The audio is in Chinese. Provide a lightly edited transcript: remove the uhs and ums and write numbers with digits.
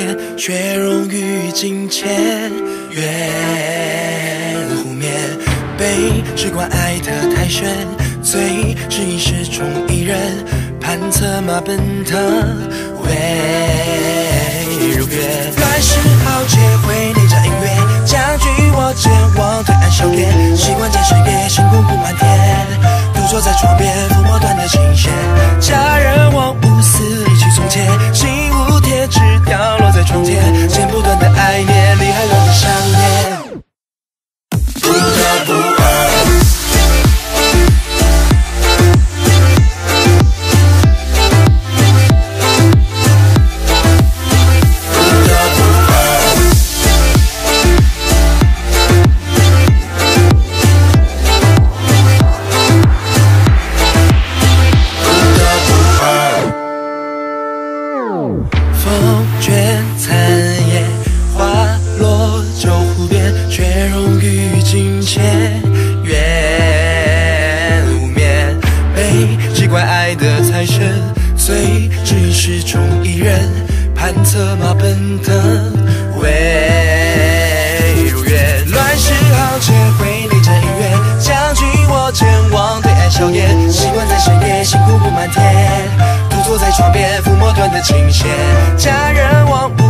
变，却融于金钱。月湖面，被只怪爱得太深，最是一时宠一人，盼策马奔腾，未如愿。乱世豪杰会内战音乐，将军我前往对岸笑颜，习惯见深夜，星空布满天，独坐在窗边，抚摸断的琴弦。佳人忘不思，一去从前，心无贴纸掉落在窗前，剪不断的爱念，离还乱的想念。不得不爱。风卷残叶，花落旧湖边，却融于金钱。缘无眠，被只怪爱得太深，最只一时宠一人，盼策马奔腾，未如愿。乱世豪杰会内战音乐，将军我前往对岸笑颜，习惯在深夜，辛苦布满天，独坐在窗边，抚摸断的琴弦。佳人忘不